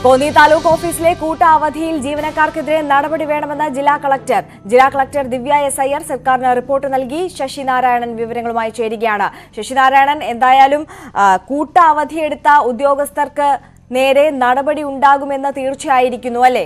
കോന്നി താലൂക്ക് ഓഫീസിലെ കൂട്ട അവധിയിൽ ജീവനക്കാർക്കെതിരെ നടപടി വേണമെന്ന് ജില്ലാ കളക്ടർ ദിവ്യ എസ് അയ്യർ സർക്കാരിന് റിപ്പോർട്ട് നൽകി. ശശിനാരായണൻ വിവരങ്ങളുമായി ചേരുകയാണ്. ശശിനാരായണൻ, എന്തായാലും കൂട്ട അവധിയെടുത്ത ഉദ്യോഗസ്ഥർക്ക് നേരെ നടപടി ഉണ്ടാകുമെന്ന് തീർച്ചയായിരിക്കുന്നു അല്ലേ?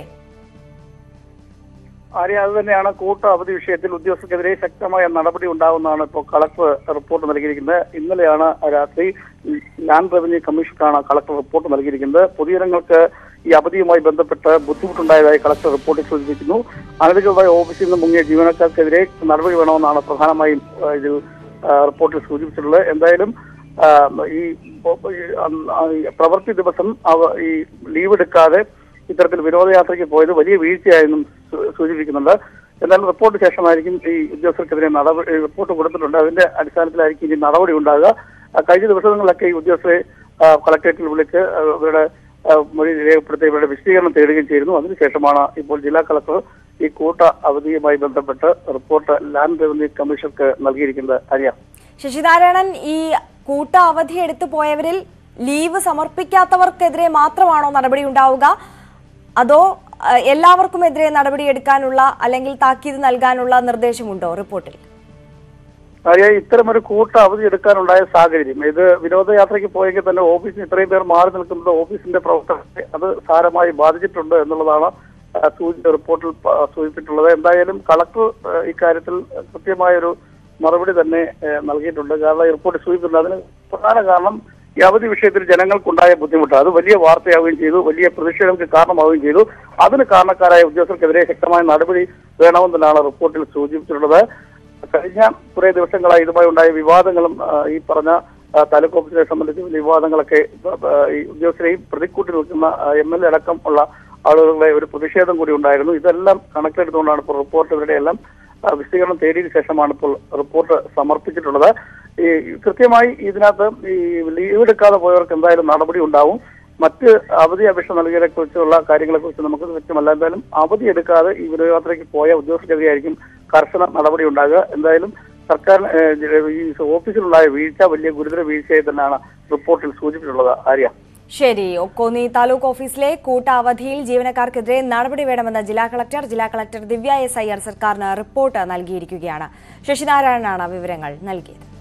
അത് തന്നെയാണ്. കൂട്ട അവധി വിഷയത്തിൽ ഉദ്യോഗസ്ഥർക്കെതിരെ ശക്തമായ നടപടി ഉണ്ടാകുമെന്നാണ് ഇപ്പോൾ കളക്ടർ റിപ്പോർട്ട് നൽകിയിരിക്കുന്നത്. ഇന്നലെയാണ് രാത്രി ലാൻഡ് റവന്യൂ കമ്മീഷണറാണ് കളക്ടർ റിപ്പോർട്ട് നൽകിയിരിക്കുന്നത്. പൊതുജനങ്ങൾക്ക് ഈ അവധിയുമായി ബന്ധപ്പെട്ട് ബുദ്ധിമുട്ടുണ്ടായതായി കളക്ടർ റിപ്പോർട്ടിൽ സൂചിപ്പിക്കുന്നു. അനധികൃതമായി ഓഫീസിൽ നിന്ന് മുങ്ങിയ ജീവനക്കാർക്കെതിരെ നടപടി വേണമെന്നാണ് പ്രധാനമായും ഇതിൽ റിപ്പോർട്ടിൽ സൂചിപ്പിച്ചിട്ടുള്ളത്. എന്തായാലും ഈ പ്രവൃത്തി ദിവസം ഈ ലീവ് എടുക്കാതെ ഇത്തരത്തിൽ വിനോദയാത്രയ്ക്ക് പോയത് വലിയ വീഴ്ചയായെന്നും സൂചിപ്പിക്കുന്നുണ്ട്. എന്നാലും റിപ്പോർട്ട് ശേഷമായിരിക്കും ഈ ഉദ്യോഗസ്ഥർക്കെതിരെ റിപ്പോർട്ട് കൊടുത്തിട്ടുണ്ട്. അതിന്റെ അടിസ്ഥാനത്തിലായിരിക്കും ഇനി നടപടി ഉണ്ടാകുക. കഴിഞ്ഞ ദിവസങ്ങളിലൊക്കെ ഈ ഉദ്യോഗസ്ഥരെ കളക്ടറേറ്റിൽ വിളിച്ച് അവരുടെ മൊഴി രേഖപ്പെടുത്തി ഇവരുടെ വിശദീകരണം തേടുകയും ചെയ്തിരുന്നു. അതിനുശേഷമാണ് ഇപ്പോൾ ജില്ലാ കളക്ടർ ഈ കൂട്ട അവധിയുമായി ബന്ധപ്പെട്ട് റിപ്പോർട്ട് ലാൻഡ് റവന്യൂ കമ്മീഷണർക്ക് നൽകിയിരിക്കുന്നത്. അറിയാം ശശിനാരായണൻ, ഈ കൂട്ട അവധി എടുത്തു പോയവരിൽ ലീവ് സമർപ്പിക്കാത്തവർക്കെതിരെ മാത്രമാണോ നടപടി ഉണ്ടാവുക, അതോ എല്ലാവർക്കുമെതിരെ നടപടിയെടുക്കാനുള്ള അല്ലെങ്കിൽ താക്കീത് നൽകാനുള്ള നിർദ്ദേശമുണ്ടോ റിപ്പോർട്ടിൽ? ഇത്തരമൊരു കൂട്ട അവധി എടുക്കാനുണ്ടായ സാഹചര്യം, ഇത് വിനോദയാത്രയ്ക്ക് പോയെങ്കിൽ തന്നെ ഓഫീസിന് ഇത്രയും പേർ മാറി നിൽക്കുന്നത് ഓഫീസിന്റെ പ്രവർത്തനത്തെ അത് സാരമായി ബാധിച്ചിട്ടുണ്ട് എന്നുള്ളതാണ് റിപ്പോർട്ടിൽ സൂചിപ്പിച്ചിട്ടുള്ളത്. എന്തായാലും കളക്ടർ ഇക്കാര്യത്തിൽ കൃത്യമായൊരു മറുപടി തന്നെ നൽകിയിട്ടുണ്ട്. കാരണം ഈ റിപ്പോർട്ട് സൂചിപ്പിച്ചിട്ടുണ്ട്. അതിന് പ്രധാന കാരണം ഈ അവധി വിഷയത്തിൽ ജനങ്ങൾക്കുണ്ടായ ബുദ്ധിമുട്ട് അത് വലിയ വാർത്തയാവുകയും ചെയ്തു, വലിയ പ്രതിഷേധങ്ങൾക്ക് കാരണമാവുകയും ചെയ്തു. അതിന് കാരണക്കാരായ ഉദ്യോഗസ്ഥർക്കെതിരെ ശക്തമായ നടപടി വേണമെന്നാണ് റിപ്പോർട്ടിൽ സൂചിപ്പിച്ചിട്ടുള്ളത്. കഴിഞ്ഞ കുറെ ദിവസങ്ങളായി ഇതുമായി ഉണ്ടായ വിവാദങ്ങളും ഈ പറഞ്ഞ താലൂക്ക് ഓഫീസിനെ സംബന്ധിച്ച് വിവാദങ്ങളൊക്കെ ഈ ഉദ്യോഗസ്ഥരെയും പ്രതിക്കൂട്ടി നിൽക്കുന്ന MLA അടക്കം ഉള്ള ആളുകളുടെ ഒരു പ്രതിഷേധം കൂടി ഉണ്ടായിരുന്നു. ഇതെല്ലാം കണക്കിലെടുത്തുകൊണ്ടാണ് ഇപ്പോൾ റിപ്പോർട്ട് ഇവരുടെ എല്ലാം വിശദീകരണം തേടിയതിനു ശേഷമാണ് ഇപ്പോൾ റിപ്പോർട്ട് സമർപ്പിച്ചിട്ടുള്ളത്. ഈ കൃത്യമായി ഇതിനകത്ത് ഈ ലീവ് എടുക്കാതെ പോയവർക്ക് എന്തായാലും നടപടി ഉണ്ടാവും. മറ്റ് അവധി അപേക്ഷ നൽകിയതിനെ കുറിച്ചുള്ള കാര്യങ്ങളെ കുറിച്ച് നമുക്ക് വ്യക്തമല്ല. എന്തായാലും അവധി എടുക്കാതെ ഈ വിനോദയാത്രയ്ക്ക് പോയ ഉദ്യോഗസ്ഥർക്കെതിരെയായിരിക്കും കർശന നടപടി ഉണ്ടാകുക. എന്തായാലും സർക്കാർ ഈ ഓഫീസിലുണ്ടായ വീഴ്ച വലിയ ഗുരുതര വീഴ്ചയായി തന്നെയാണ് റിപ്പോർട്ടിൽ സൂചിപ്പിച്ചിട്ടുള്ളത്. ആര്യ, ശരി. കോന്നി താലൂക്ക് ഓഫീസിലെ കൂട്ട അവധിയിൽ ജീവനക്കാർക്കെതിരെ നടപടി വേണമെന്ന് ജില്ലാ കളക്ടർ ദിവ്യ എസ് അയ്യർ സർക്കാരിന് റിപ്പോർട്ട് നൽകിയിരിക്കുകയാണ്. ശശിനാരായണനാണ് വിവരങ്ങൾ നൽകിയത്.